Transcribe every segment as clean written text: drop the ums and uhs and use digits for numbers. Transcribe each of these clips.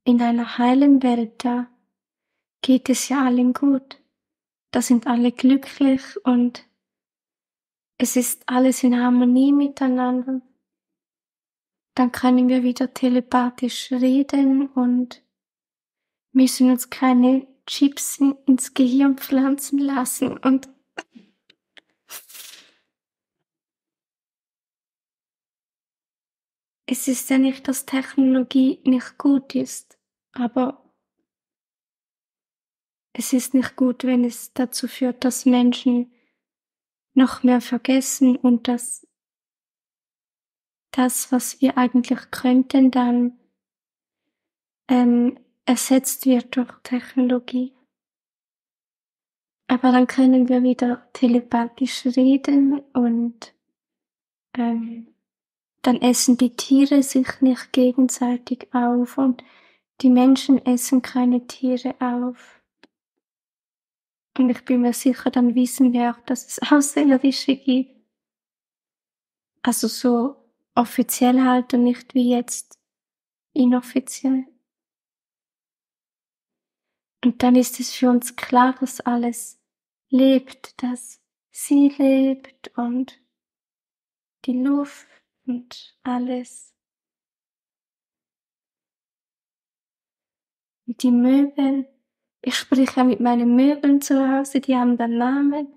in einer heilen Welt, da geht es ja allen gut. Da sind alle glücklich und es ist alles in Harmonie miteinander. Dann können wir wieder telepathisch reden und müssen uns keine Chips ins Gehirn pflanzen lassen und es ist ja nicht, dass Technologie nicht gut ist, aber es ist nicht gut, wenn es dazu führt, dass Menschen noch mehr vergessen und dass das, was wir eigentlich könnten, dann ersetzt wird durch Technologie. Aber dann können wir wieder telepathisch reden und dann essen die Tiere sich nicht gegenseitig auf und die Menschen essen keine Tiere auf. Und ich bin mir sicher, dann wissen wir auch, dass es Außerirdische gibt. Also so offiziell halt und nicht wie jetzt inoffiziell. Und dann ist es für uns klar, dass alles lebt, dass sie lebt und die Luft und alles. Und die Möbel. Ich spreche ja mit meinen Möbeln zu Hause, die haben dann Namen.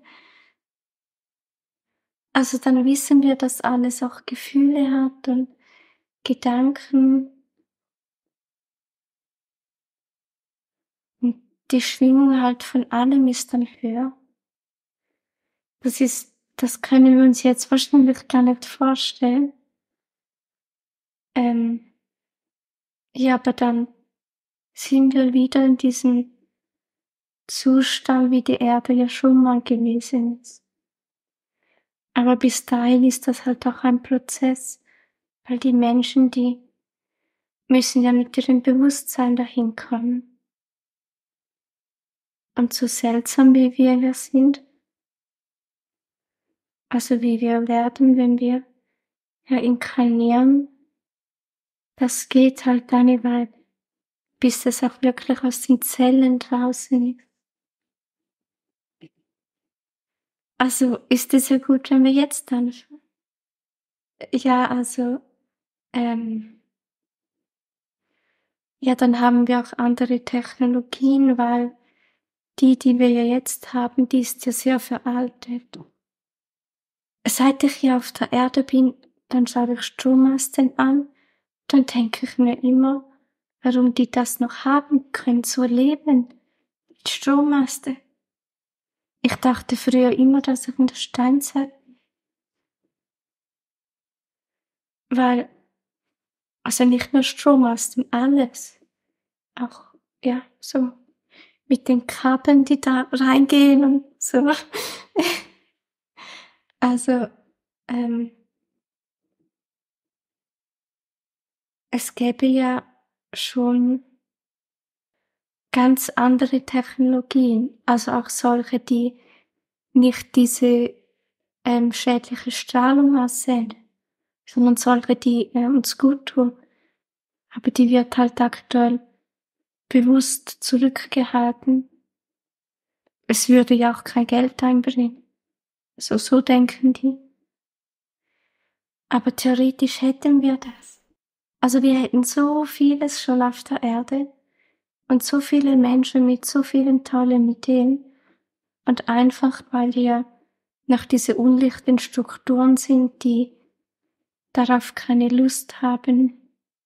Also dann wissen wir, dass alles auch Gefühle hat und Gedanken. Und die Schwingung halt von allem ist dann höher. Das können wir uns jetzt wahrscheinlich gar nicht vorstellen. Ja, aber dann sind wir wieder in diesem Zustand, wie die Erde ja schon mal gewesen ist. Aber bis dahin ist das halt auch ein Prozess, weil die Menschen, die müssen ja mit ihrem Bewusstsein dahin kommen. Und so seltsam wie wir sind, also wie wir werden, wenn wir ja inkarnieren, das geht halt eine Weile, bis es auch wirklich aus den Zellen draußen ist. Also ist es ja gut, wenn wir jetzt anfangen. Ja, also, ja, dann haben wir auch andere Technologien, weil die wir ja jetzt haben, die ist ja sehr veraltet. Seit ich hier auf der Erde bin, dann schaue ich Strommasten an, dann denke ich mir immer, warum die das noch haben können, so leben mit Strommaste. Ich dachte früher immer, dass ich in der Steinzeit, weil, also nicht nur Strommasten, alles. Auch, ja, so mit den Kabeln, die da reingehen und so. Also, es gäbe ja schon ganz andere Technologien, also auch solche, die nicht diese schädliche Strahlung aussenden, sondern solche, die uns gut tun. Aber die wird halt aktuell bewusst zurückgehalten. Es würde ja auch kein Geld einbringen. So denken die. Aber theoretisch hätten wir das. Also wir hätten so vieles schon auf der Erde und so viele Menschen mit so vielen tollen Ideen. Und einfach, weil wir noch diese unlichten Strukturen sind, die darauf keine Lust haben,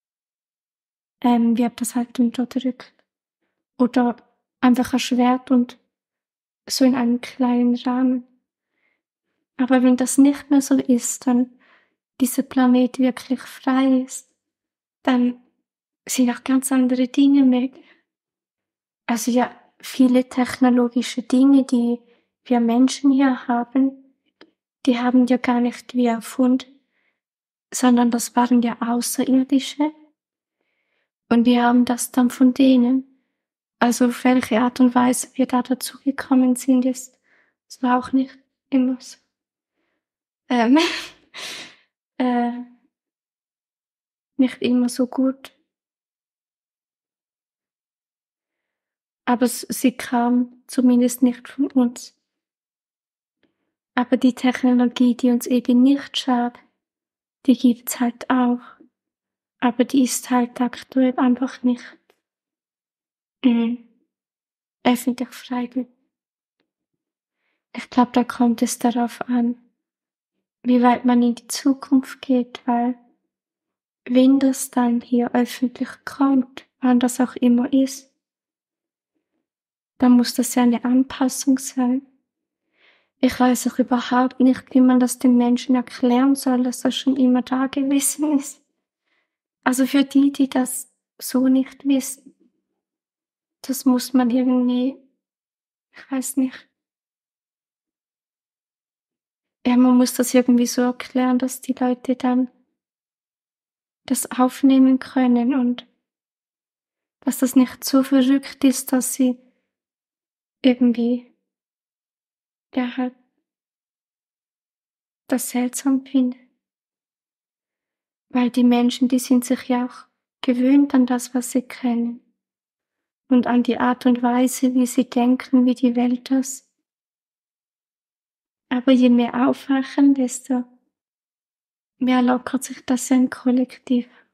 wird das halt unterdrückt. Oder einfach erschwert und so in einem kleinen Rahmen. Aber wenn das nicht mehr so ist, dann dieser Planet wirklich frei ist, dann sind auch ganz andere Dinge möglich. Also ja, viele technologische Dinge, die wir Menschen hier haben, die haben ja gar nicht wir erfunden, sondern das waren ja Außerirdische und wir haben das dann von denen. Also auf welche Art und Weise wir da dazu gekommen sind, ist war auch nicht immer so. Ähm, äh, nicht immer so gut. aber sie kam zumindest nicht von uns. Aber die Technologie, die uns eben nicht schadet, die gibt's halt auch, aber die ist halt aktuell einfach nicht, hm, öffentlich freigegeben. Ich glaube, da kommt es darauf an, wie weit man in die Zukunft geht, weil wenn das dann hier öffentlich kommt, wann das auch immer ist, dann muss das ja eine Anpassung sein. Ich weiß auch überhaupt nicht, wie man das den Menschen erklären soll, dass das schon immer da gewesen ist. Also für die, die das so nicht wissen, das muss man irgendwie, ich weiß nicht, ja, man muss das irgendwie so erklären, dass die Leute dann das aufnehmen können und dass das nicht so verrückt ist, dass sie irgendwie, ja, halt das seltsam finden. Weil die Menschen, die sind sich ja auch gewöhnt an das, was sie kennen und an die Art und Weise, wie sie denken, wie die Welt ist. Aber je mehr aufwachen, desto mehr lockert sich das ja im Kollektiv.